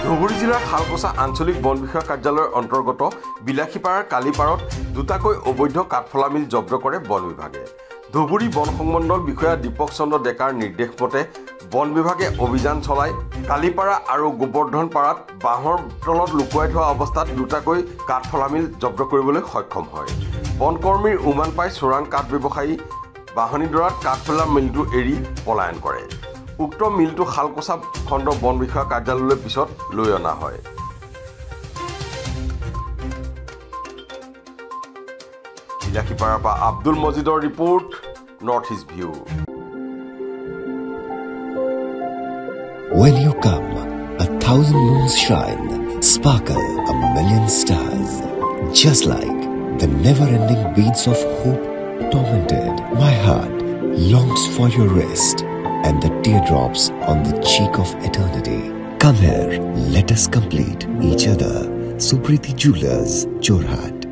ধুবুৰী জিলাৰ খালকোছা আঞ্চলিক বন বিষয়া কাৰ্যালয়ৰ অন্তৰ্গত বিলাসীপাৰাৰ কালিপাৰত দুটাকৈ অবৈধ কাঠফলা মিল জব্দ কৰে বন বিভাগে। ধুবুৰী বন সংমণ্ডল বিষয়া দীপক চন্দ্ৰ ডেকাৰ নিৰ্দেশ মতে বন বিভাগে অভিযান চলাই কালিপাৰা আৰু গোবৰ্ধনপাৰাত বাঁহৰ তলত লুকুৱাই থোৱা অৱস্থাত দুটাকৈ কাঠফলা মিল জব্দ কৰিবলৈ সক্ষম হয়। বনকৰ্মীৰ উমান পাই চোৰাং কাঠ ব্যৱসায়ী বাহনীডৰাত কাঠফলা মিলটো এৰি পলায়ন কৰে। উক্ত মিলটো খালকোছা খণ্ড বন বিষয়া কাৰ্যালয়লৈ পিছত লৈ অনা হয়। বিলাসীপাৰাৰ পৰা আব্দুল মজিদৰ report, North East View. When you come, 1,000 moons shine, sparkle 1,000,000 stars. Just like the never-ending beats of hope tormented, my heart longs for your rest and the teardrops on the cheek of eternity. Come here, let us complete each other. Supriti Jewelers, Jorhat.